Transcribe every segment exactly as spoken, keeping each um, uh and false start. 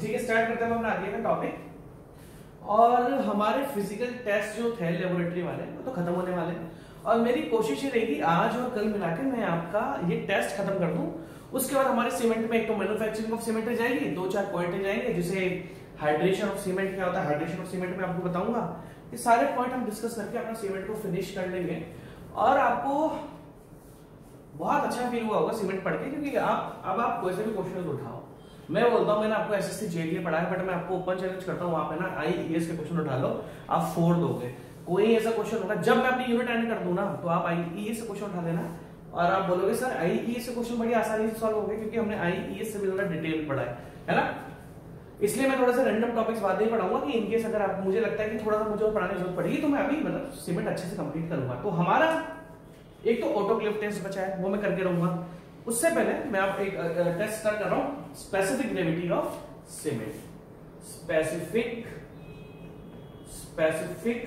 ठीक है, स्टार्ट करते हैं अपना आगे का टॉपिक। और हमारे फिजिकल टेस्ट जो थे लेबोरेटरी वाले वो तो खत्म होने वाले हैं, और मेरी कोशिश ये रहेगी आज और कल मिलाकर मैं आपका ये टेस्ट खत्म कर दूं। उसके बाद हमारे सीमेंट में एक तो मैन्युफैक्चरिंग ऑफ सीमेंट जाएगी, दो चार पॉइंट जाएंगे, जिसे हाइड्रेशन ऑफ सीमेंट क्या होता है, हाइड्रेशन ऑफ सीमेंट में आपको बताऊंगा। ये सारे पॉइंट हम डिस्कस करके अपना सीमेंट को फिनिश कर लेंगे, और आपको बहुत अच्छा फील हुआ होगा सीमेंट पढ़ के, क्योंकि आप अब आप कोई से भी क्वेश्चन उठाओ, मैं बोलता हूँ मैंने आपको एसएससी जेईई पढ़ा है, बट मैं आपको ओपन चैलेंज करता हूँ, वहां पे ना आईईएस के क्वेश्चन उठा लो, आप फोड़ दोगे। कोई ऐसा क्वेश्चन होगा जब मैं अपनी यूनिट एंड कर दूं ना, तो आप आईईएस से क्वेश्चन उठा लेना और आप बोलोगे सर आईईएस से क्वेश्चन बड़ी आसानी से सॉल्व हो गए, क्योंकि हमने आईईएस से भी ज्यादा डिटेल पढ़ा है, है ना। इसलिए मैं थोड़ा सा रैंडम टॉपिक्स बाद में पढ़ाऊंगा कि इनकेस अगर आप मुझे लगता है कि थोड़ा सा मुझे और पढ़ाने की जरूरत पड़ेगी, तो मैं अभी मतलब सीमेंट अच्छे से कंप्लीट करूंगा। तो हमारा एक तो ऑटोक्लेव टेस्ट बचा है, वो मैं करके रहूंगा। उससे पहले मैं आप एक टेस्ट स्टार्ट कर रहा हूं, specific gravity of cement. Specific specific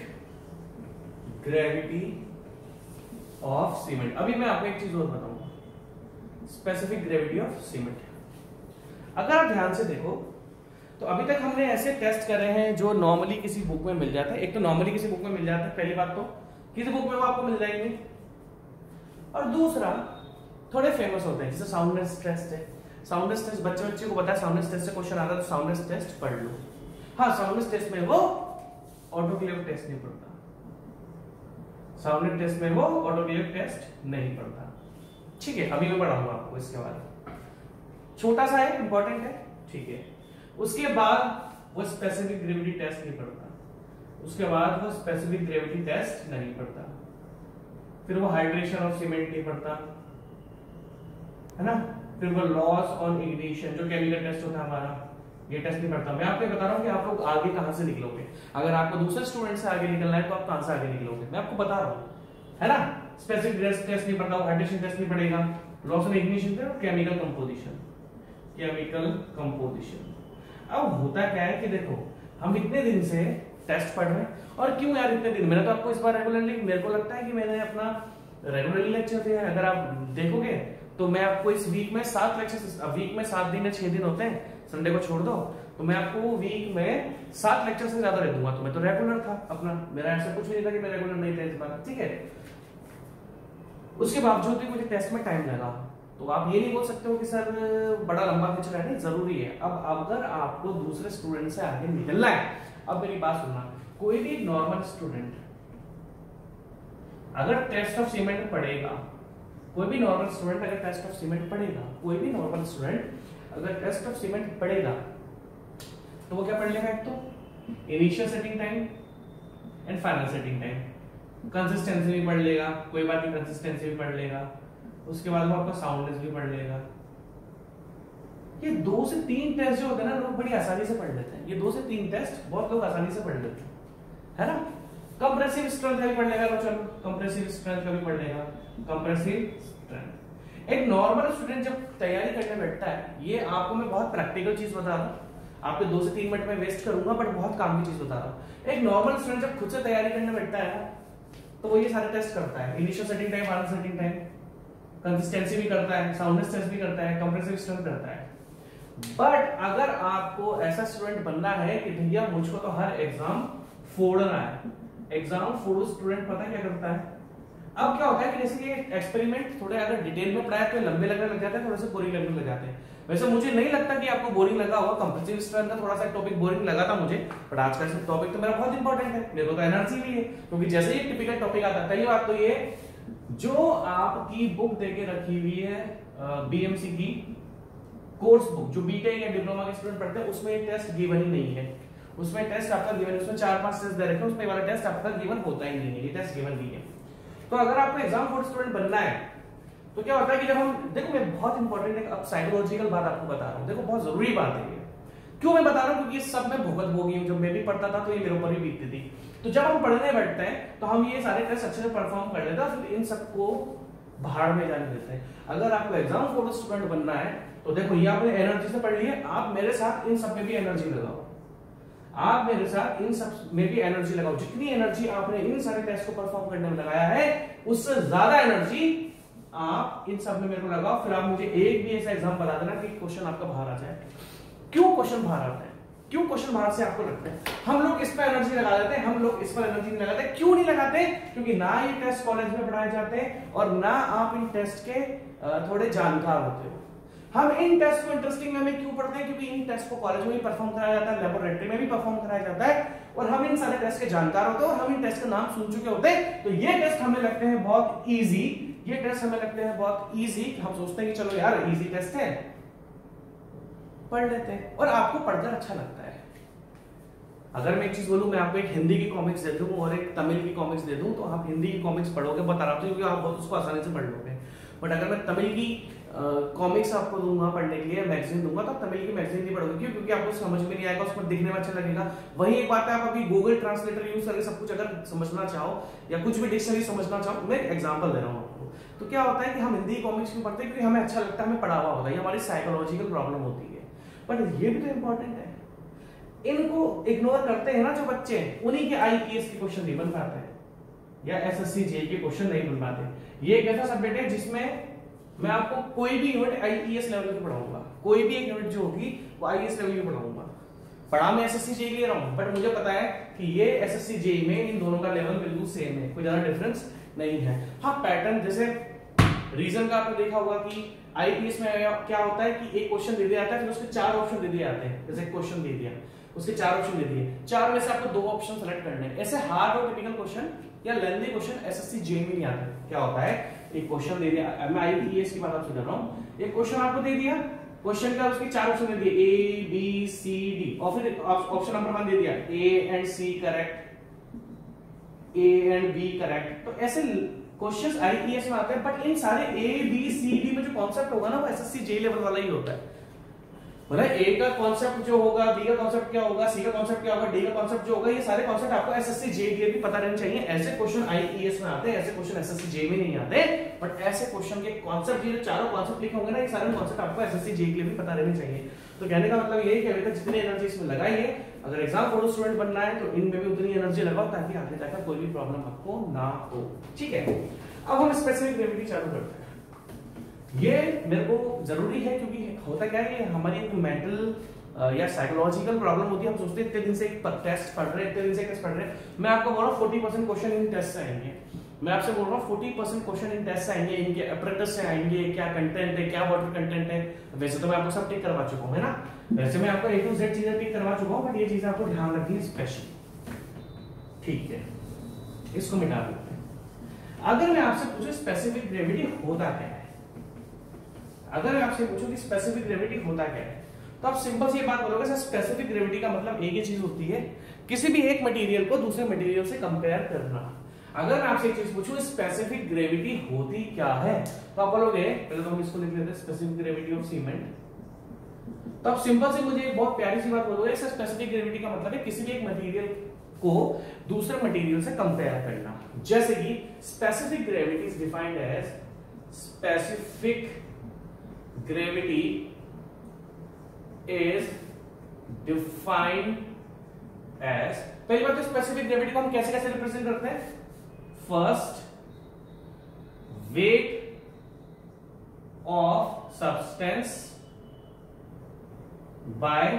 gravity of cement. अभी मैं आपको एक चीज और बताऊंगा, स्पेसिफिक ग्रेविटी ऑफ सीमेंट। अगर आप ध्यान से देखो तो अभी तक हमने ऐसे टेस्ट करे हैं जो नॉर्मली किसी बुक में मिल जाता है। एक तो नॉर्मली किसी बुक में मिल जाता है, पहली बात तो किसी बुक में वो आपको मिल जाएंगे, और दूसरा थोड़े फेमस होते हैं, जैसे साउंडनेस टेस्ट है। साउंडनेस टेस्ट बच्चे बच्चे को पता है, साउंडनेस टेस्ट से क्वेश्चन आता है, तो साउंडनेस टेस्ट पढ़ लो। हाँ, साउंडनेस टेस्ट में वो ऑटोक्लेव टेस्ट नहीं पढ़ता, साउंडनेस टेस्ट में वो ऑटोक्लेव टेस्ट नहीं पढ़ता। ठीक है, अभी मैं पढ़ाऊंगा आपको इसके बारे में, छोटा सा है, इंपॉर्टेंट है, ठीक है। उसके बाद वो स्पेसिफिक ग्रेविटी टेस्ट नहीं पढ़ता, उसके बाद वो स्पेसिफिक ग्रेविटी टेस्ट नहीं पढ़ता, फिर वो हाइड्रेशन ऑफ सीमेंट नहीं पढ़ता, है ना, फिर वो लॉस ऑन इग्निशन जो केमिकल टेस्ट होता है हमारा, ये टेस्ट नहीं पढ़ता। मैं आपको बता रहा हूं कि आप लोग आगे कहां से निकलोगे। अगर आपको दूसरे स्टूडेंट से आगे निकलना है तो आप कहां से आगे निकलोगे, मैं आपको बता रहा हूं, है ना। स्पेसिफिक टेस्ट नहीं पढ़ता, हाइड्रेशन टेस्ट नहीं पढ़ेगा, लॉस ऑन इग्निशन और केमिकल कंपोजिशन, केमिकल कंपोजिशन। अब होता क्या है कि देखो हम इतने दिन से टेस्ट पढ़ रहे हैं, और क्यों यार इतने दिन, मैंने तो आपको इस बार रेगुलरली, मेरे को लगता है कि मैंने अपना रेगुलरली लेक्चर दिया है। अगर आप देखोगे तो मैं आपको इस वीक में सात लेक्चर, वीक में सात दिन या छह दिन होते हैं, संडे को छोड़ दो, तो मैं आपको वीक में सात लेक्चर से ज्यादा दे दूंगा। तो मैं तो रेगुलर था अपना, मेरा ऐसा कुछ नहीं था कि मैं रेगुलर नहीं था इस बार, ठीक है। उसके बावजूद भी मुझे टेस्ट में टाइम लगा, तो आप ये नहीं बोल सकते हो कि सर बड़ा लंबा खींच रहा है, नहीं, जरूरी है। अब अगर आपको दूसरे स्टूडेंट से आगे निकलना है, अब मेरी बात सुनना, कोई भी नॉर्मल स्टूडेंट अगर टेस्ट ऑफ सीमेंट पढ़ेगा, कोई भी नॉर्मल स्टूडेंट अगर टेस्ट ऑफ सीमेंट पढ़ेगा, कोई भी नॉर्मल स्टूडेंट अगर टेस्ट ऑफ सीमेंट पढ़ेगा, तो वो क्या पढ़ लेगा, एक तो initial setting time and final setting time, consistency भी पढ़ लेगा, कोई बात नहीं, कंसिस्टेंसी भी पढ़ लेगा, उसके बाद वो आपका साउंडनेस भी पढ़ लेगा। ये दो से तीन टेस्ट जो होते हैं ना, लोग बड़ी आसानी से पढ़ लेते हैं, ये दो से तीन टेस्ट बहुत लोग आसानी से पढ़ लेते हैं, है ना। कंप्रेसिव स्ट्रेंथ का भी पढ़ लेगा, चलो कंप्रेसिव स्ट्रेंथ का भी पढ़ लेगा, कंप्रेसिव स्ट्रेंथ। एक नॉर्मल स्टूडेंट जब तैयारी करने बैठता है, ये आपको मैं बहुत प्रैक्टिकल चीज बता रहा हूँ, आपके दो से तीन मिनट में वेस्ट करूंगा, बट बहुत काम की चीज बता रहा हूँ। एक नॉर्मल स्टूडेंट जब खुद से तैयारी करने बैठता है ना, तो वो ये सारे टेस्ट करता है, initial setting time, final setting time, consistency भी करता है, साउंडनेस टेस्ट भी करता है, कंप्रेसिव स्ट्रेंथ करता है। बट अगर आपको ऐसा स्टूडेंट बनना है कि भैया मुझको तो हर एग्जाम फोड़ना है, एग्जाम फोड़ो स्टूडेंट पता क्या करता है, अब क्या होता है कि जैसे ये एक्सपेरिमेंट थोड़े अगर डिटेल में पढ़ाया तो लंबे लगने लग जाते हैं, थोड़े से बोरिंग लगने लग जाते हैं। वैसे मुझे नहीं लगता कि आपको बोरिंग लगा होगा, कंप्रेसिव स्ट्रेंथ का थोड़ा सा टॉपिक बोरिंग लगा था मुझे, बट आज का टॉपिक तो मेरा बहुत इंपॉर्टेंट है, मेरे को तो एनर्जी भी है, क्योंकि जैसे ही टिपिकल टॉपिक आता है, पहली बात तो ये जो आपकी बुक देके रखी हुई है बीएमसी की कोर्स बुक, जो बीटेक या डिप्लोमा के स्टूडेंट पढ़ते हैं, उसमें टेस्ट गिवन ही नहीं है, उसमें टेस्ट आपका गिवन है, उसमें चार पांच टेस्ट दे रखे हैं, उसमें वाला टेस्ट आपका गिवन होता ही नहीं है, ये टेस्ट गिवन नहीं है। तो अगर आपको एग्जाम फोर्ड स्टूडेंट बनना है, तो क्या होता है कि जब हम देखो, मैं बहुत इंपॉर्टेंट है, अब साइकोलॉजिकल बात आपको बता रहा हूँ, देखो बहुत जरूरी बात है ये। क्यों मैं बता रहा हूँ, क्योंकि सब में भुगत भोगी हूँ, जब मैं भी पढ़ता था तो ये मेरे ऊपर भी बीतती थी। तो जब हम पढ़ने बैठते हैं तो हम ये सारे टेस्ट अच्छे से परफॉर्म कर लेते हैं, फिर इन सबको भाड़ में जाने देते हैं। अगर आपको एग्जाम फोर्ड स्टूडेंट बनना है, तो देखो ये आपने एनर्जी से पढ़ ली है, आप मेरे साथ इन सब में भी एनर्जी लगाओ, आप मेरे साथ इन सब में भी एनर्जी लगाओ। जितनी एनर्जी आपने इन सारे टेस्ट को परफॉर्म करने में लगाया है, उससे ज्यादा एनर्जी आप इन सब में मेरे को लगाओ। फिर आप मुझे एक भी ऐसा एग्जाम बता देना कि क्वेश्चन आपका बाहर आ जाए। क्यों क्वेश्चन बाहर आता है, क्यों क्वेश्चन बाहर से आपको लगता है? हम लोग इस पर एनर्जी लगा देते हैं, हम लोग इस पर एनर्जी नहीं लगाते। क्यों नहीं लगाते? क्योंकि ना ये टेस्ट कॉलेज में पढ़ाए जाते हैं और ना आप इन टेस्ट के थोड़े जानकार होते हो। हम इन टेस्ट को इंटरेस्टिंग वे में क्यों पढ़ते हैं? क्योंकि इन टेस्ट को कॉलेज में भी परफॉर्म कराया जाता है, लेबोरेटरी में भी परफॉर्म कराया जाता है और हम इन सारे टेस्ट के जानकार होते हैं और हम इन टेस्ट का नाम सुन चुके होते हैं। तो ये टेस्ट हमें लगते हैं बहुत इजी, ये टेस्ट हमें लगते हैं बहुत इजी। हम सोचते हैं कि चलो यार इजी टेस्ट है, पढ़ लेते हैं और आपको पढ़कर अच्छा लगता है। अगर मैं एक चीज बोलूं, मैं आपको एक हिंदी की कॉमिक्स दे दूं और एक तमिल की कॉमिक्स दे दूं, तो आप हिंदी की कॉमिक्स पढ़ोगे बहुत आराम से, क्योंकि आप बहुत उसको आसानी से पढ़ लोगे। बट अगर मैं तमिल की कॉमिक्स uh, आपको दूंगा पढ़ने के लिए, मैगजीन दूंगा, तो आप तमिल की मैगजीन नहीं पढ़ोगे। क्यों? क्योंकि आपको समझ में नहीं आएगा, उसमें दिखने में अच्छा लगेगा। वही एक बात है, आप अभी गूगल ट्रांसलेटर यूज करके सब कुछ अगर समझना चाहो या कुछ भी डिक्शनरी समझना चाहो, मैं एग्जांपल दे रहा हूँ आपको, तो क्या होता है कि हम हिंदी कॉमिक्स क्यों पढ़ते हैं? क्योंकि हमें अच्छा लगता है, हमें पढ़ा हुआ होता है, ये हमारी साइकोलॉजिकल प्रॉब्लम होती है। बट ये भी तो इंपॉर्टेंट है, इनको इग्नोर करते हैं ना जो बच्चे, उन्हीं के आईपीएस के क्वेश्चन नहीं बन पाते या एसएससी जेई के क्वेश्चन नहीं बन पाते। ये एक ऐसा सब्जेक्ट है जिसमें मैं आपको कोई भी यूनिट आईपीएस लेवल की पढ़ाऊंगा, कोई भी एक यूनिट जो होगी वो आईएएस लेवल की पढ़ाऊंगा। पढ़ा मैं एसएससी जेई ले रहा हूं, बट मुझे पता है कि ये एसएससी जेई में इन दोनों का लेवल बिल्कुल सेम है, कोई ज्यादा डिफरेंस नहीं है। हाँ, पैटर्न जैसे रीजन का आपने देखा होगा कि आईपीएस में क्या होता है कि एक क्वेश्चन दे दिया जाता है, फिर उसके चार ऑप्शन दे दिए जाते हैं। जैसे क्वेश्चन दे दिया, उसके चार ऑप्शन दे दिए, चार में से आपको दो ऑप्शन सेलेक्ट करने हैं। ऐसे हार्ड और टिपिकल क्वेश्चन या लेंथी क्वेश्चन एसएससी जेई में नहीं आते। क्या होता है, एक क्वेश्चन दे दिया, मैं आईपीएस की बात आपसे कर रहा हूं, एक क्वेश्चन आपको दे दिया, क्वेश्चन का उसके चार ऑप्शन दे दिए, ए बी सी डी, और फिर ऑप्शन नंबर वन दे दिया A and C correct, A and B correct. तो ऐसे क्वेश्चंस आईपीएस में आते हैं, बट इन सारे ए बी सी डी में जो कॉन्सेप्ट होगा ना, वो एसएससी जेई लेवल वाला ही होता है। मतलब ए का कॉन्सेप्ट जो होगा, बी का कॉन्सेप्ट क्या होगा, सी का कॉन्सेप्ट क्या होगा, डी का कॉन्सेप्ट जो होगा, ये सारे कॉन्सेप्ट आपको एसएससी जेई के भी पता रहने चाहिए। ऐसे क्वेश्चन आईपीएस में आते हैं, ऐसे क्वेश्चन एसएससी जेई में नहीं आते, बट ऐसे क्वेश्चन के कॉन्सेप्ट, ये चारों कॉन्सेप्ट लिखे होंगे ना, ये सारे कॉन्सेप्ट आपको एसएससी जेई के लिए भी पता रहने चाहिए। तो कहने का मतलब यही कि अभी तक जितनी एनर्जी इसमें लगाइए, अगर एग्जाम फोटो स्टूडेंट बनना है तो इनमें भी उतनी एनर्जी लगाओ, ताकि आगे जाकर कोई भी प्रॉब्लम आपको ना हो। ठीक है, अब हम स्पेसिफिक ग्रेविटी चालू करते हैं। ये मेरे को जरूरी है, क्योंकि होता क्या है, हमारी एक मेंटल या साइकोलॉजिकल प्रॉब्लम होती है। हम सोचते हैं इतने दिन से एक टेस्ट पढ़ रहे हैं, इतने दिन से टेस्ट पढ़ रहे हैं। मैं आपको बोल रहा हूँ फोर्टी परसेंट क्वेश्चन इन टेस्ट से आएंगे। मैं आपसे बोल रहा हूँ फोर्टी परसेंट क्वेश्चन इन टेस्ट से आएंगे, इनके अप्रेंटिस से आएंगे, क्या कंटेंट है, क्या वाटर कंटेंट है। वैसे तो मैं आपको सब टिक करवा चुका हूँ, है ना, वैसे मैं आपको ए टू जेड चीजें टिक करवा चुका हूँ, बट ये चीजें आपको ध्यान रखनी है स्पेशल। ठीक है, इसको मिटा देते हैं। अगर मैं आपसे पूछूं स्पेसिफिक ग्रेविटी होता क्या है, अगर मैं आपसे पूछूं कि स्पेसिफिक ग्रेविटी होता क्या है, तो आप सिंपल सी बात बोलोगे, सर स्पेसिफिक ग्रेविटी का मतलब एक ही चीज होती है, किसी भी एक मटेरियल को दूसरे मटेरियल से कंपेयर करना। अगर मैं आपसे एक चीज पूछूं स्पेसिफिक ग्रेविटी होती क्या है, तो आप बोलोगे, पहले तो हम इसको लिख लेते हैं, स्पेसिफिक ग्रेविटी ऑफ सीमेंट। तो आप सिंपल से मुझे एक बहुत प्यारी सी बात बोलोगे, सर स्पेसिफिक ग्रेविटी का मतलब है किसी भी एक मटेरियल को दूसरे मटेरियल से कंपेयर करना। जैसे कि specific gravity is defined as specific gravity is defined as, पहली बात तो स्पेसिफिक ग्रेविटी को हम कैसे कैसे रिप्रेजेंट करते हैं, first weight of substance by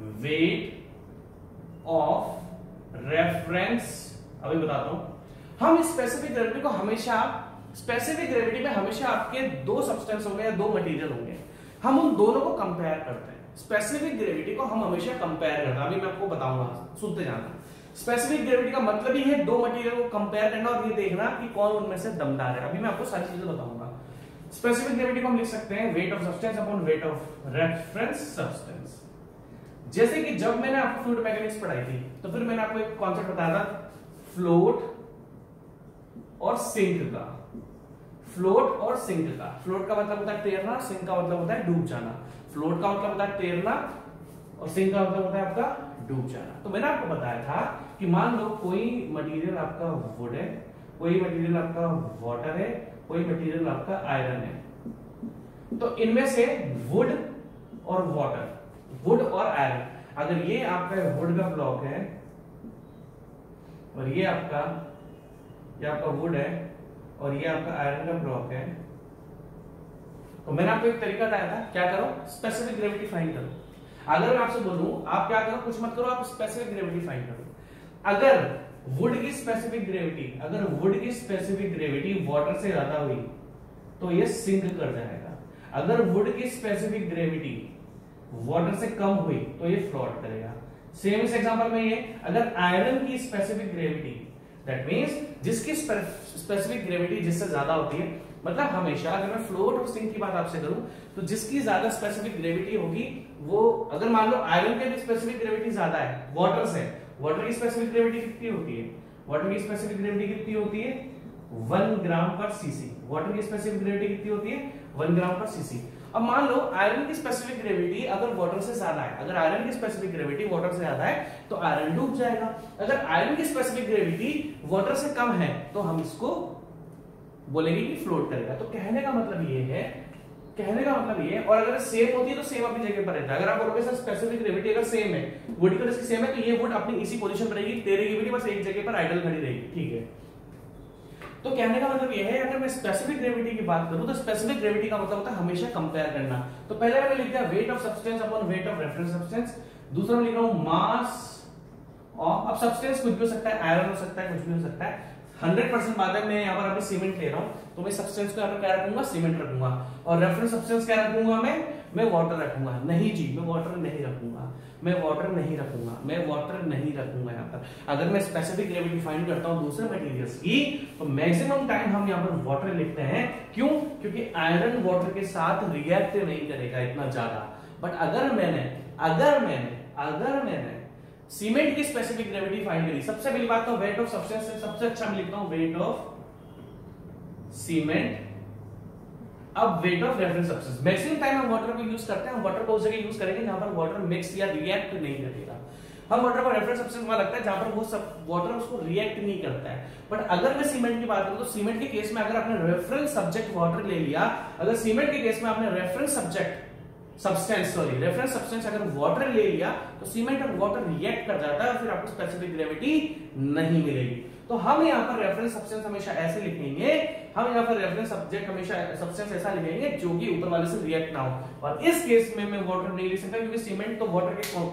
weight of reference. अभी बताता हूं, हम स्पेसिफिक ग्रेविटी को हमेशा, स्पेसिफिक ग्रेविटी में हमेशा आपके दो सब्सटेंस होंगे या दो मटेरियल होंगे, हम उन दोनों को कंपेयर करते हैं। स्पेसिफिक ग्रेविटी को हम हमेशा कंपेयर करते हैं, अभी मैं आपको बताऊंगा, सुनते जाना। स्पेसिफिक ग्रेविटी का मतलब ही है दो मटेरियल को कंपेयर करना और ये देखना कि कौन उनमें से दमदार है। अभी मैं आपको सारी चीजें बताऊंगा। स्पेसिफिक ग्रेविटी को हम लिख सकते हैं weight of substance upon weight of reference substance. जैसे कि जब मैंने आपको फ्लूइड मैकेनिक्स पढ़ाई थी, तो फिर मैंने आपको एक कॉन्सेप्ट बताया था फ्लोट और सिंक का। फ्लोट और सिंक का, फ्लोट का मतलब होता है तैरना, सिंक का मतलब होता है डूब जाना। फ्लोट का मतलब होता है तैरना और सिंक का मतलब होता है आपका डूब जाना। तो मैंने आपको बताया था कि मान लो कोई मटेरियल आपका वुड है, कोई मटेरियल आपका वाटर है, कोई मटेरियल आपका आयरन है। तो इनमें से वुड और वाटर, वुड और आयरन, अगर ये आपका वुड का ब्लॉक है और ये आपका ये आपका वुड है और ये आपका आयरन का ब्लॉक है, तो मैंने आपको एक तरीका बताया था, क्या करो, स्पेसिफिक ग्रेविटी फाइंड करो। अगर मैं आपसे बोलूं आप क्या करो, कुछ मत करो, आप स्पेसिफिक ग्रेविटी फाइंड करो। अगर वुड की स्पेसिफिक ग्रेविटी अगर वुड की स्पेसिफिक ग्रेविटी वाटर से ज्यादा हुई तो ये सिंक कर जाएगा। अगर वुड की स्पेसिफिक ग्रेविटी वाटर से कम हुई तो ये फ्लोट करेगा। सेम इस एग्जांपल में ये, अगर आयरन की स्पेसिफिक ग्रेविटी दैट मींस जिसकी स्पेसिफिक ग्रेविटी जिससे ज्यादा होती है, मतलब हमेशा अगर मैं फ्लोट और सिंक की बात आपसे करूं तो जिसकी ज्यादा स्पेसिफिक ग्रेविटी होगी वो, अगर मान लो आयरन की स्पेसिफिक ग्रेविटी ज्यादा है वाटर से, वाटर की स्पेसिफिक ग्रेविटी कितनी होती है, वाटर की स्पेसिफिक ग्रेविटी कितनी होती है one gram per CC. Water की स्पेसिफिक ग्रेविटी कितनी होती है वन ग्राम पर सीसी। अब मान लो आयरन की स्पेसिफिक ग्रेविटी अगर वाटर से ज्यादा है, अगर आयरन की स्पेसिफिक ग्रेविटी वाटर से ज्यादा है तो आयरन डूब जाएगा। अगर आयरन की स्पेसिफिक ग्रेविटी वाटर से कम है तो हम इसको बोलेंगे कि फ्लोट करेगा। तो कहने का मतलब ये है, कहने का मतलब ये है, और अगर सेम होती है तो सेम अपनी जगह पर रहता है। अगर आप बोलोगे सर स्पेसिफिक ग्रेविटी अगर सेम है, वुड की सेम है, तो ये वुड अपनी इसी पोजीशन पर रहेगी, तेरेगी भी नहीं, बस एक जगह पर आइडल खड़ी रहेगी, ठीक है। तो कहने का मतलब यह है, अगर मैं स्पेसिफिक ग्रेविटी की बात करूं तो स्पेसिफिक ग्रेविटी का मतलब होता है हमेशा कंपेयर करना। तो पहले मैंने लिख दिया weight of substance upon weight of reference substance, दूसरा मैं लिख रहा हूं मास ऑफ, अब सब्सटेंस कुछ भी हो सकता है, आयरन हो सकता है, कुछ भी हो सकता है। हंड्रेड परसेंट बात है, मैं यहाँ पर अभी सीमेंट ले रहा हूँ तो मैं सब्सटेंस को यहाँ पर क्या रखूंगा, सीमेंट रखूंगा, और रेफरेंस सब्सटेंस क्या रखूंगा मैं मैं वाटर रखूंगा। नहीं जी, मैं वाटर नहीं रखूंगा, मैं वाटर नहीं रखूंगा, मैं वाटर नहीं रखूंगा यहाँ पर। अगर मैं स्पेसिफिक ग्रेविटी फाइंड करता हूँ दूसरे मटेरियल्स की तो मैक्सिमम टाइम हम यहाँ पर वाटर लिखते हैं। क्यों? क्योंकि आयरन वाटर के साथ रिएक्ट नहीं करेगा इतना ज्यादा। बट अगर मैंने अगर मैंने अगर मैंने सीमेंट की स्पेसिफिक ग्रेविटी फाइंड करी, सबसे पहली बात तो वेट ऑफ सब्सटेंस से सबसे अच्छा मैं लिखता हूं वेट ऑफ सीमेंट, अब weight of reference substance. Maximum time हम वाटर को यूज करते हैं, वाटर को उस जगह यूज करेंगे जहां पर वाटर मिक्स या रिएक्ट नहीं करेगा। हम वाटर को रेफरेंस सब्सटेंस वहां लगता है जहां पर वो सब वाटर उसको रिएक्ट नहीं करता है। बट अगर मैं सीमेंट की बात करूं तो सीमेंट के केस में अगर आपने रेफरेंस सब्जेक्ट वाटर ले लिया, अगर सीमेंट के केस में आपने reference subject substance sorry reference substance अगर वाटर ले लिया तो सीमेंट और वाटर रिएक्ट कर जाता है और फिर आपको स्पेसिफिक ग्रेविटी नहीं मिलेगी। तो हम यहाँ पर रेफरेंस सब्सटेंस हमेशा ऐसे लिखेंगे, हम यहाँ पर रेफरेंस सब्जेक्ट हमेशा सब्सटेंस ऐसा लिखेंगे जो कि ऊपर वाले से रिएक्ट ना हो। और इस केस में मैं वाटर नहीं लिख सकता क्योंकि सीमेंट तो वाटर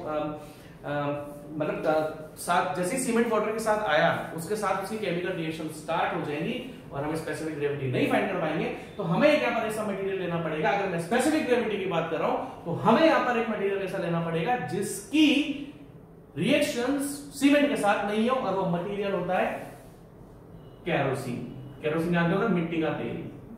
के मतलब साथ, जैसे सीमेंट वाटर के साथ आया उसके साथ उसकी केमिकल रिएक्शन स्टार्ट हो जाएगी और हम स्पेसिफिक ग्रेविटी नहीं फाइंड कर पाएंगे। तो हमें क्या पर ऐसा मटेरियल लेना पड़ेगा, अगर मैं स्पेसिफिक ग्रेविटी की बात कर रहा हूं तो हमें यहां पर एक मटेरियल ऐसा लेना पड़ेगा जिसकी रिएक्शंस सीमेंट के साथ नहीं हो, और वो मटेरियल होता है केरोसिन। केरोसिन जानते हो ना, मिट्टी का तेल,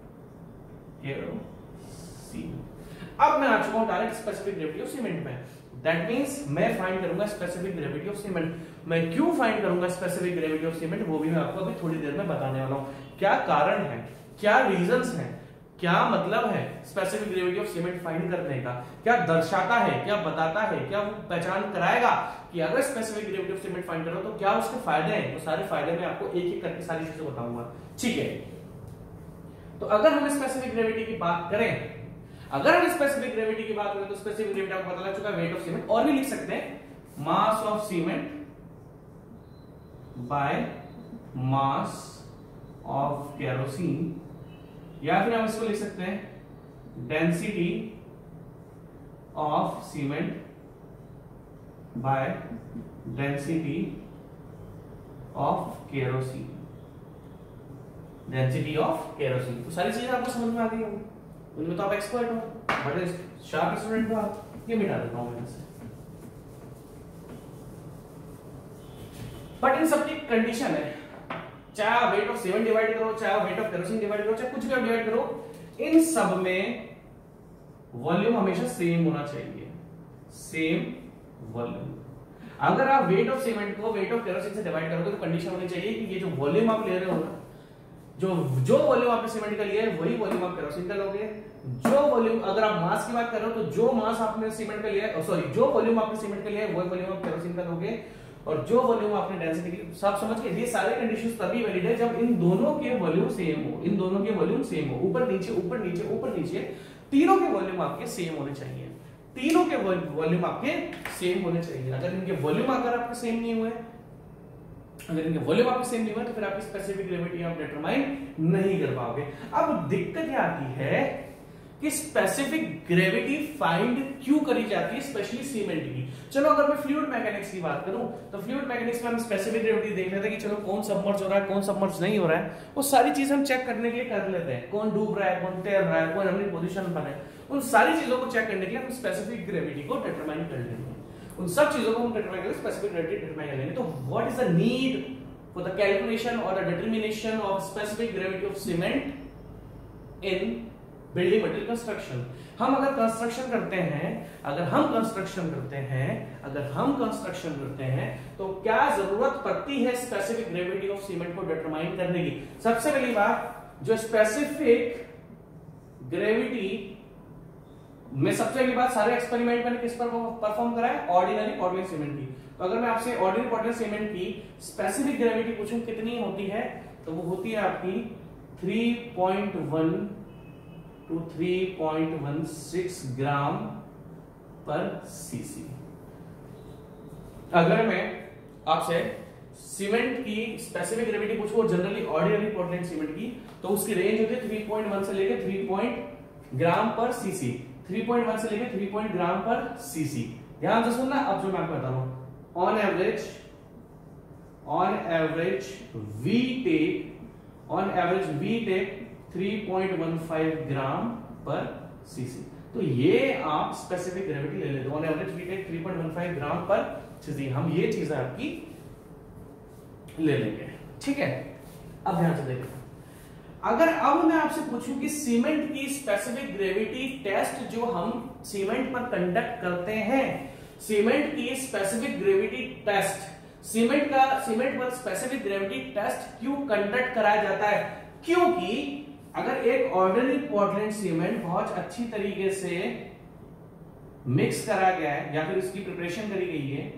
केरोसिन। अब मैं आ चुका हूं direct specific gravity of cement में। दैट मींस मैं फाइंड करूंगा स्पेसिफिक ग्रेविटी ऑफ सीमेंट। मैं क्यों फाइंड करूंगा स्पेसिफिक ग्रेविटी ऑफ सीमेंट वो भी मैं आपको अभी थोड़ी देर में बताने वाला हूं। क्या कारण है, क्या रीजंस हैं, क्या मतलब है specific gravity of cement find करने का, क्या दर्शाता है, क्या बताता है, क्या वो पहचान कराएगा कि अगर specific gravity of cement find करो तो क्या उसके फायदे हैं। तो सारे फायदे मैं आपको एक एक करके सारी चीजें बताऊंगा, ठीक है। तो अगर हम स्पेसिफिक ग्रेविटी की बात करें अगर हम स्पेसिफिक ग्रेविटी की बात करें तो स्पेसिफिक ग्रेविटी आपको पता लग चुका है वेट ऑफ सीमेंट, और भी लिख सकते हैं mass of cement by mass of kerosene, या फिर हम इसको लिख सकते हैं density of cement by density of kerosene, density of kerosene. तो सारी चीजें आपको समझ में आ गई होंगी, उनमें तो आप एक्सपर्ट हो, बड़े शार्प स्टूडेंट हो आप। ये मिटा देता हूं मैं से। बट इन सबकी कंडीशन है, चाहे आप वेट ऑफ सीमेंट डिवाइड करो, चाहे वेट ऑफ केरोसिन डिवाइड करो, चाहे कुछ भी आप डिवाइड करो, इन सब में वॉल्यूम हमेशा सेम होना चाहिए, सेम वॉल्यूम। अगर आप वेट ऑफ सीमेंट को वेट ऑफ केरोसिन से डिवाइड करोगे तो कंडीशन होनी चाहिए कि ये जो वॉल्यूम आप ले रहे हो ना, जो जो वॉल्यूम आपने सीमेंट का लिया है वही वॉल्यूम आप केरोसिन का लोगे। जो वॉल्यूम, अगर आप मास की बात कर रहे हो तो जो मास आपने सीमेंट का लिया है, सॉरी जो वॉल्यूम आपने सीमेंट का लिया है वही वॉल्यूम आप केरोसिन का लोगे, और जो वॉल्यूम आपने डेंसिटी के लिए, सब समझ के, ये सारे कंडीशंस तभी वैलिड है जब इन दोनों के वॉल्यूम सेम हो, इन दोनों के वॉल्यूम सेम हो, ऊपर नीचे ऊपर नीचे ऊपर नीचे तीनों के वॉल्यूम आपके सेम होने चाहिए, तीनों के वॉल्यूम आपके सेम होने चाहिए। अगर इनके वॉल्यूम अगर आपके सेम नहीं हुए अगर इनके वॉल्यूम आपके सेम नहीं हुए तो फिर आपकी स्पेसिफिक ग्रेविटी आप डिटरमाइन नहीं कर पाओगे। अब दिक्कत क्या आती है कि स्पेसिफिक ग्रेविटी फाइंड क्यों करी जाती है स्पेशली सीमेंट की। चलो अगर मैं फ्लूइड मैकेनिक्स की बात करूं तो फ्लूइड मैकेनिक्स में हम स्पेसिफिक ग्रेविटी देख लेते हैं कि चलो कौन सबमर्ज हो रहा है, कौन सबमर्ज नहीं हो रहा है, वो सारी चीज हम चेक करने के लिए कर लेते हैं। कौन डूब रहा है, कौन तैर रहा है, कौन अपनी पोजीशन पर है, उन सारी चीजों को चेक करने के लिए हम स्पेसिफिक ग्रेविटी को डिटरमाइन कर लेंगे। उन सब चीजों को हम डिटरमाइन करेंगे, स्पेसिफिक ग्रेविटी डिटरमाइन करेंगे। तो what is the need for the calculation और the determination of specific gravity of cement in building material construction. हम अगर कंस्ट्रक्शन करते हैं अगर हम कंस्ट्रक्शन करते हैं अगर हम कंस्ट्रक्शन करते हैं तो क्या जरूरत पड़ती है स्पेसिफिक ग्रेविटी ऑफ सीमेंट को डिटरमाइन करने की। सबसे पहली बात, जो स्पेसिफिक ग्रेविटी में सबसे पहली बात, सारे एक्सपेरिमेंट मैंने किस पर परफॉर्म करा है, ऑर्डिनरी पोर्टलैंड सीमेंट की। तो अगर मैं आपसे ऑर्डिनरी पोर्टलैंड सीमेंट की स्पेसिफिक ग्रेविटी पूछूं कितनी होती है, तो वो होती है आपकी three point one two three point one six gram per CC. अगर मैं आपसे सीमेंट की स्पेसिफिक ग्रेविटी पूछूं जनरली ऑर्डिनरी पोर्टलैंड सीमेंट की, तो उसकी रेंज होती है थ्री पॉइंट वन से लेकर थ्री पॉइंट ग्राम per CC. Three point one से लेकर थ्री पॉइंट ग्राम पर सीसी। ध्यान से सुनना। अब जो मैं आपको बता रहा हूं, on average on average we take on average we take three point one five gram per CC. तो ये आप स्पेसिफिक ग्रेविटी ले लेते हो, on average we take three point one five gram per CC. हम ये चीजें आपकी ले लेंगे, ठीक है। अब ध्यान से देखो, अगर अब मैं आपसे पूछूं कि सीमेंट की स्पेसिफिक ग्रेविटी टेस्ट जो हम सीमेंट पर कंडक्ट करते हैं, सीमेंट की स्पेसिफिक ग्रेविटी टेस्ट, सीमेंट का सीमेंट पर स्पेसिफिक ग्रेविटी टेस्ट क्यों कंडक्ट कराया जाता है? क्योंकि अगर एक ऑर्डिनरी पोर्टलैंड सीमेंट बहुत अच्छी तरीके से मिक्स करा गया है या फिर उसकी प्रिपरेशन करी गई है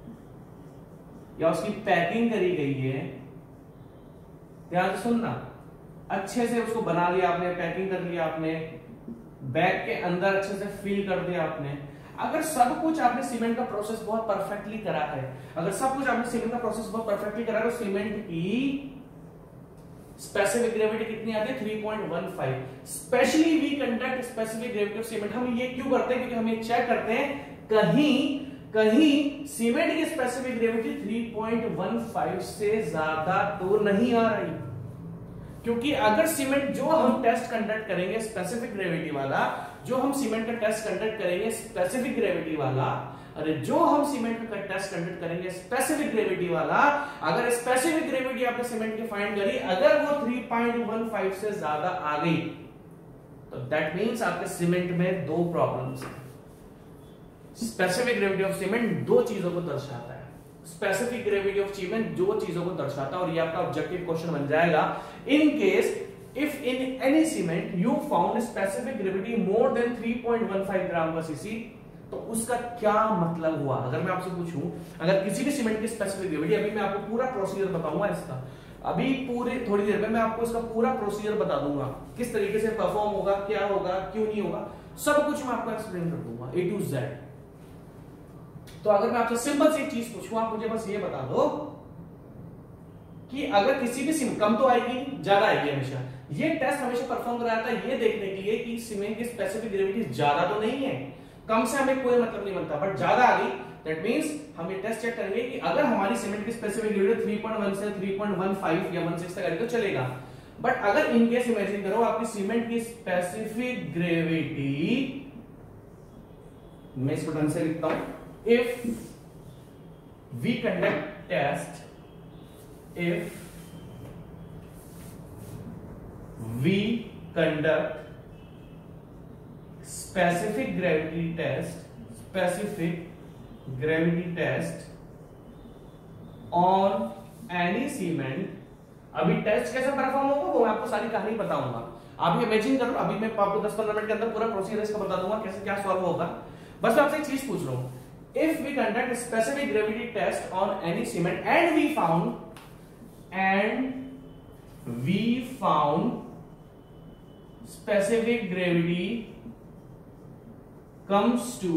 या उसकी पैकिंग करी गई है, ध्यान से सुनना, अच्छे से उसको बना लिया आपने, पैकिंग कर लिया आपने, बैग के अंदर अच्छे से फिल कर दिया आपने, अगर सब कुछ आपने सीमेंट का प्रोसेस बहुत परफेक्टली करा है, अगर सब कुछ आपने सीमेंट का प्रोसेस बहुत परफेक्टली करा है, तो सीमेंट की स्पेसिफिक ग्रेविटी कितनी आती है? Three point one five. Specially we conduct specific gravity of cement. हम ये क्यों करते हैं? क्योंकि हम ये चेक करते हैं कहीं कहीं सीमेंट की specific gravity three point one five से ज्यादा तो नहीं आ रही। क्योंकि अगर सीमेंट जो हम टेस्ट कंडक्ट करेंगे स्पेसिफिक ग्रेविटी वाला, जो हम सीमेंट का टेस्ट कंडक्ट करेंगे स्पेसिफिक ग्रेविटी वाला, अरे जो हम सीमेंट का टेस्ट कंडक्ट करेंगे स्पेसिफिक ग्रेविटी वाला, अगर स्पेसिफिक ग्रेविटी आपने सीमेंट की फाइंड करी, अगर वो थ्री पॉइंट वन फाइव से ज्यादा आ गई, तो दैट मींस आपके सीमेंट में दो प्रॉब्लम्स हैं। स्पेसिफिक ग्रेविटी ऑफ सीमेंट दो चीजों को दर्शाता है। स्पेसिफिक ग्रेविटी ऑफ सीमेंट दो चीजों को दर्शाता है, और ये आपका ऑब्जेक्टिव क्वेश्चन बन जाएगा। In case if in any cement you found specific gravity more than three point one five gram per CC, तो उसका क्या मतलब हुआ? अगर मैं आपसे पूछूं, अगर किसी भी सीमेंट की स्पेसिफिक ग्रेविटी, अभी मैं आपको पूरा प्रोसीजर बताऊंगा इसका, अभी पूरे थोड़ी देर में मैं आपको इसका पूरा प्रोसीजर बता दूंगा, किस तरीके से परफॉर्म होगा, क्या होगा, क्यों नहीं होगा, सब कुछ मैं आपको एक्सप्लेन कर दूंगा ए टू जेड। तो अगर मैं आपसे सिंपल सी चीज पूछूं, आप मुझे बस ये बता दो कि अगर किसी भी सीमेंट, कम तो आएगी ज्यादा आएगी हमेशा, ये टेस्ट हमेशा परफॉर्म कराया था ये देखने के लिए कि सीमेंट की स्पेसिफिक ग्रेविटी ज्यादा तो नहीं है, कम से हमें कोई मतलब नहीं बनता, बट ज्यादा आ गई, दैट मींस हम ये टेस्ट चेक करेंगे कि अगर हमारी सीमेंट की specific gravity three point one से थ्री पॉइंट वन फाइव या वन सिक्स तक आ तो चलेगा। बट अगर इन केस इमेजिन करो आपकी सीमेंट की स्पेसिफिक ग्रेविटी, मैं इसको ढंग से लिखता हूं, if we conduct test if we conduct specific gravity test specific gravity test on any cement, अभी टेस्ट कैसे परफॉर्म होगा वो मैं आपको सारी कहानी बताऊंगा। आप इमेजिन करो, अभी मैं आपको दस पंद्रह मिनट के अंदर पूरा प्रोसीजर इसका बता दूंगा कैसे क्या सॉल्व होगा। बस मैं आपसे एक चीज पूछ रहा हूं, if we conduct a specific gravity test on any cement and we found and we found specific gravity comes to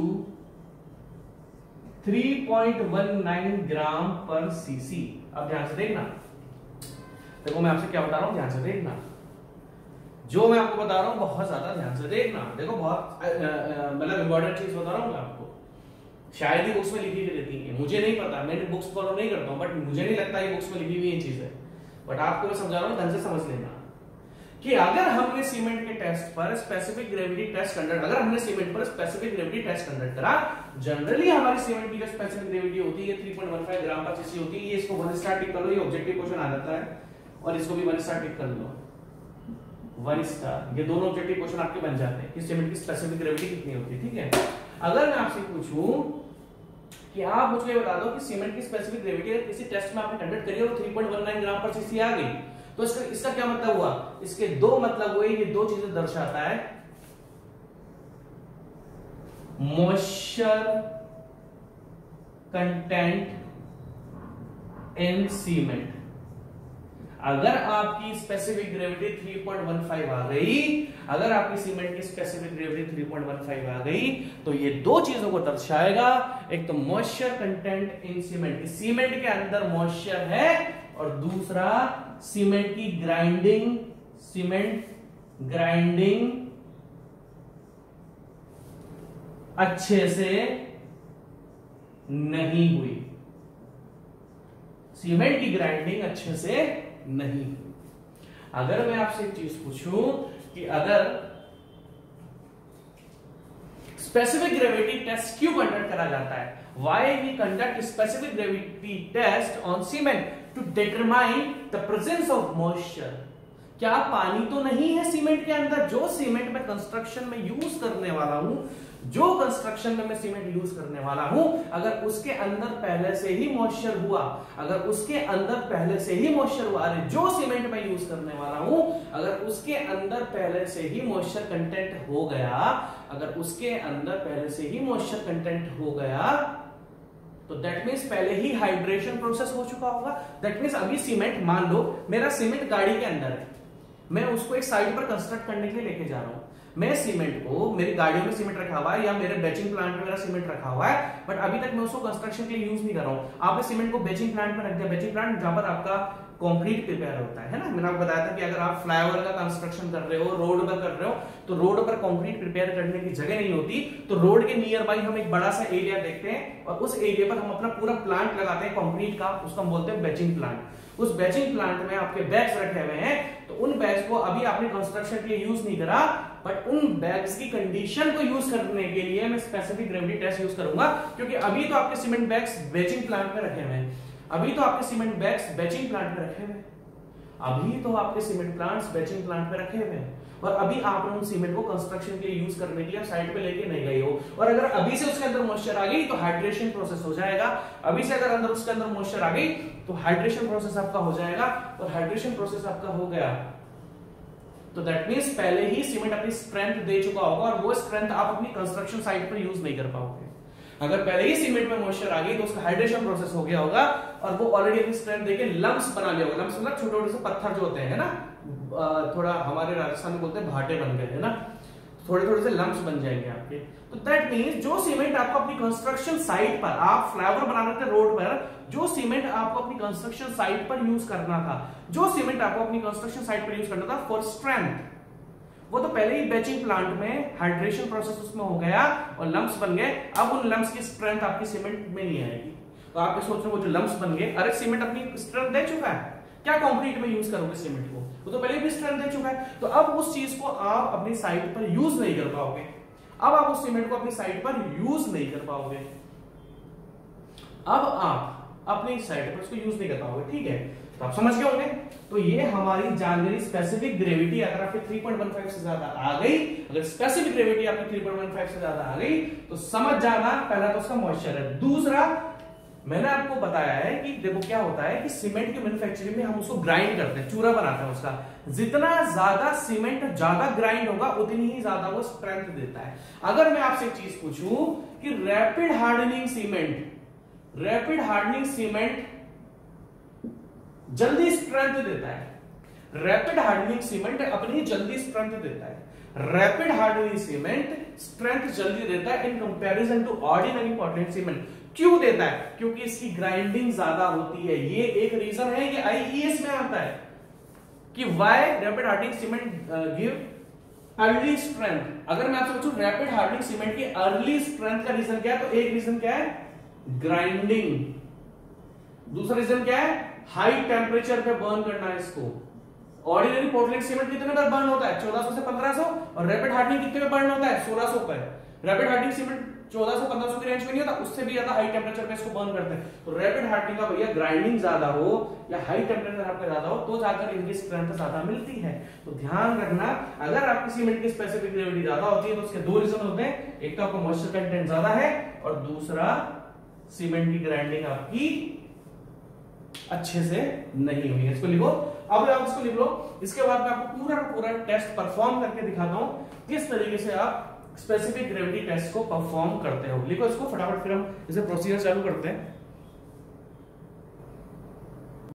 three point one nine gram per CC. अब ध्यान से देखना, देखो मैं आपसे क्या बता रहा हूं, ध्यान से देखना। जो मैं आपको बता रहा हूँ बहुत ज्यादा ध्यान से देखना। देखो बहुत मतलब इम्पोर्टेंट चीज बता रहा हूँ मैं आपको, शायद ही बुक्स में लिखी हुई रहती है, मुझे नहीं पता, मैंने बुक्स फॉलो नहीं करता हूँ, बट मुझे नहीं लगता ये बुक्स में लिखी हुई ये चीज है, बट आपको मैं समझा रहा हूँ, ढंग से समझ लेना कि अगर हमने सीमेंट के टेस्ट पर स्पेसिफिक ग्रेविटी टेस्ट कंडक्ट अगर हमने सीमेंट पर स्पेसिफिक ग्रेविटी टेस्ट कंडक्ट करा, जनरली हमारी सीमेंट की जो स्पेसिफिक ग्रेविटी होती है तीन पॉइंट एक पाँच ग्राम पर सीसी होती है। ये इसको वन स्टार टिक कर लो, ये ऑब्जेक्टिव क्वेश्चन आ जाता है, और इसको भी वन स्टार टिक कर लो, वन स्टार। ये दोनों ऑब्जेक्टिव क्वेश्चन आपके बन जाते हैं कि सीमेंट की स्पेसिफिक ग्रेविटी कितनी होती है। ठीक है, अगर मैं आपसे पूछूं कि आप मुझे बता दो कि सीमेंट की स्पेसिफिक ग्रेविटी अगर किसी टेस्ट में आपने कंडक्ट करी और तीन पॉइंट एक नौ ग्राम पर सीसी आ गई, तो इसका इसका क्या मतलब हुआ? इसके दो मतलब हुए, ये दो चीजें दर्शाता है। Moisture content in cement. अगर आपकी स्पेसिफिक ग्रेविटी तीन पॉइंट एक पाँच आ गई, अगर आपकी सीमेंट की स्पेसिफिक ग्रेविटी तीन पॉइंट एक पाँच आ गई, तो ये दो चीजों को दर्शाएगा। एक तो moisture content in cement, cement के अंदर मॉइस्चर है, और दूसरा सीमेंट की ग्राइंडिंग, सीमेंट ग्राइंडिंग अच्छे से नहीं हुई, सीमेंट की ग्राइंडिंग अच्छे से नहीं हुई। अगर मैं आपसे एक चीज पूछूं कि अगर स्पेसिफिक ग्रेविटी टेस्ट क्यों कंडक्ट करा जाता है, why we conduct specific gravity test on cement to determine the presence of moisture. क्या पानी तो नहीं है सीमेंट के अंदर? जो सीमेंट में कंस्ट्रक्शन में यूज करने वाला हूं, जो कंस्ट्रक्शन में मैं सीमेंट यूज करने वाला हूं, अगर उसके अंदर पहले से ही मॉइस्चर हुआ, अगर उसके अंदर पहले से ही मॉइस्चर हुआ, अरे जो सीमेंट में यूज करने वाला हूं, अगर उसके अंदर पहले से ही मॉइस्चर कंटेंट हो गया, अगर उसके अंदर पहले से ही मॉइस्चर कंटेंट हो गया, तो दैट मींस पहले ही हाइड्रेशन प्रोसेस हो चुका होगा। दैट मींस अभी सीमेंट, मान लो मेरा सीमेंट गाड़ी के अंदर है, मैं उसको एक साइड पर कंस्ट्रक्ट करने के लिए लेके जा रहा हूं। मैं सीमेंट को, मेरी गाड़ियों में सीमेंट रखा हुआ है या मेरे बैचिंग प्लांट में मेरा सीमेंट रखा हुआ है, बट अभी तक मैं उसको कंस्ट्रक्शन के लिए यूज नहीं कर रहा हूं। आपने सीमेंट को बैचिंग प्लांट में रख दिया, बैचिंग प्लांट जहां पर आपका कंक्रीट प्रिपेयर होता है ना। मैंने आपको बताया था कि अगर आप फ्लाईओवर का कंस्ट्रक्शन कर रहे हो, रोड पर कर रहे हो, तो रोड पर कंक्रीट प्रिपेयर करने की जगह नहीं होती, तो रोड के नियर बाई हम एक बड़ा सा एरिया देखते हैं और उस एरिया पर हम अपना पूरा प्लांट लगाते हैं कंक्रीट का, उसको हम बोलते हैं बैचिंग प्लांट। उस बैचिंग प्लांट में आपके बैग्स रखे हुए हैं, तो उन बैग्स को अभी आपने कंस्ट्रक्शन के लिए यूज नहीं करा, बट उन बैग्स की कंडीशन को यूज करने के लिए मैं स्पेसिफिक ग्रेविटी टेस्ट यूज करूंगा, क्योंकि अभी तो आपके सीमेंट बैग्स बैचिंग प्लांट में रखे हुए हैं, अभी तो आपके सीमेंट बैग्स बैचिंग प्लांट में रखे हुए हैं, अभी तो आपके सीमेंट प्लांट्स बैचिंग प्लांट में रखे हुए हैं, और अभी आपने उन सीमेंट को कंस्ट्रक्शन के लिए यूज करने के लिए साइड पे लेके नहीं गए हो। और अगर अभी से उसके अंदर मॉइस्चर आ गई तो हाइड्रेशन प्रोसेस हो जाएगा, अभी से अगर अंदर उसके अंदर मॉइस्चर आ गई तो हाइड्रेशन प्रोसेस आपका हो जाएगा, और हाइड्रेशन प्रोसेस आपका हो गया तो दैट मींस पहले ही सीमेंट अपनी स्ट्रेंथ दे चुका होगा, और वो स्ट्रेंथ आप अपनी कंस्ट्रक्शन साइट पर यूज नहीं कर पाओगे। अगर पहले ही सीमेंट में मॉइस्चर आ गई तो उसका हाइड्रेशन प्रोसेस हो गया होगा, और वो ऑलरेडी अपनी स्ट्रेंथ देके लम्प्स बना लिया होगा। लम्प्स मतलब छोटे छोटे से पत्थर जो होते हैं ना, थोड़ा हमारे राजस्थान में बोलते हैं भाटे बन गए है ना, थोड़े थोड़े से लम्प्स बन जाएंगे आपके। तो दैट मींस जो सीमेंट आपको अपनी कंस्ट्रक्शन साइट पर, आप फ्लाईओवर बनाने थे रोड पर, जो सीमेंट आपको अपनी कंस्ट्रक्शन साइट पर यूज करना था, जो सीमेंट आपको अपनी कंस्ट्रक्शन साइट पर यूज करना था फॉर स्ट्रेंथ, वो तो पहले ही बैचिंग प्लांट में हाइड्रेशन प्रोसेस उसमें हो गया और लम्प्स बन गए। अब उन लम्प्स की स्ट्रेंथ आपकी सीमेंट में नहीं आएगी। तो आप सोच रहे हो वो जो लम्प्स बन गए, अरे सीमेंट अपनी स्ट्रेंथ दे चुका है, क्या कंक्रीट में यूज करोगे सीमेंट को, वो तो पहले भी स्ट्रेंथ दे चुका है। तो अब उस चीज को आप अपनी साइट पर यूज नहीं कर पाओगे, अब आप उस सीमेंट को अपनी साइट पर यूज नहीं कर पाओगे, अब आप अपनी साइट पर उसको यूज नहीं कर पाओगे। ठीक है, तो आप समझ गए होंगे। तो ये हमारी जानकारी स्पेसिफिक ग्रेविटी अगर आपकी तीन पॉइंट एक पाँच से ज्यादा आ गई, अगर स्पेसिफिक ग्रेविटी आपकी तीन पॉइंट एक पाँच से ज्यादा आ गई तो समझ जाना पहला तो उसका मॉइस्चर है। दूसरा, मैंने आपको बताया है कि देखो क्या होता है कि सीमेंट की मैन्युफैक्चरिंग में हम उसको ग्राइंड करते हैं, चूरा बनाते हैं उसका। जितना ज्यादा सीमेंट ज्यादा ग्राइंड होगा उतनी ही ज्यादा वो स्ट्रेंथ देता है। अगर मैं आपसे एक चीज पूछूं कि rapid hardening cement, rapid hardening cement जल्दी स्ट्रेंथ देता है, रैपिड हार्डनिंग सीमेंट अपनी जल्दी स्ट्रेंथ देता है, रैपिड हार्डनिंग सीमेंट स्ट्रेंथ जल्दी देता है in comparison to ordinary Portland cement. क्यों देता है? क्योंकि इसकी ग्राइंडिंग ज्यादा होती है। ये एक रीजन है, ये आईईएस में आता है, कि why rapid hardening cement give early strength. अगर मैं आपसे पूछूं रैपिड हार्डनिंग सीमेंट की अर्ली स्ट्रेंथ का रीजन क्या है, तो एक रीजन क्या है, ग्राइंडिंग। दूसरा रीजन क्या है, हाई टेम्परेचर पे बर्न करना है इसको। ऑर्डिनरी पोर्टलैंड सीमेंट कितने पर बर्न होता है, चौदह सौ से पंद्रह सौ, और रैपिड हार्डनिंग कितने पे बर्न होता है, सोलह सौ पर। रैपिड हार्डनिंग सीमेंट चौदह सौ पंद्रह सौ की रेंज में नहीं होता, उससे भी ज्यादा हाई टेम्परेचर पे इसको बर्न करते हैं। तो रैपिड हार्डनिंग का भैया ग्राइंडिंग ज्यादा हो या हाई टेम्परेचर आपका ज्यादा हो तो जाकर इनकी स्ट्रेंथ ज्यादा मिलती है। तो ध्यान रखना, अगर आपकी सीमेंट की स्पेसिफिक ग्रेविटी ज्यादा होती है तो उसके दो रीजन होते हैं, एक तो आपका मॉइस्चर कंटेंट ज्यादा है और दूसरा सीमेंट की ग्राइंडिंग आपकी अच्छे से नहीं हुई है। इसको लिखो, अब आप इसको लिख लो। इसके बाद मैं आपको पूरा पूरा टेस्ट परफॉर्म करके दिखाता हूं किस तरीके से आप स्पेसिफिक ग्रेविटी टेस्ट को परफॉर्म करते हो। लिखो इसको फटाफट, फिर हम इसे प्रोसीजर चालू करते हैं।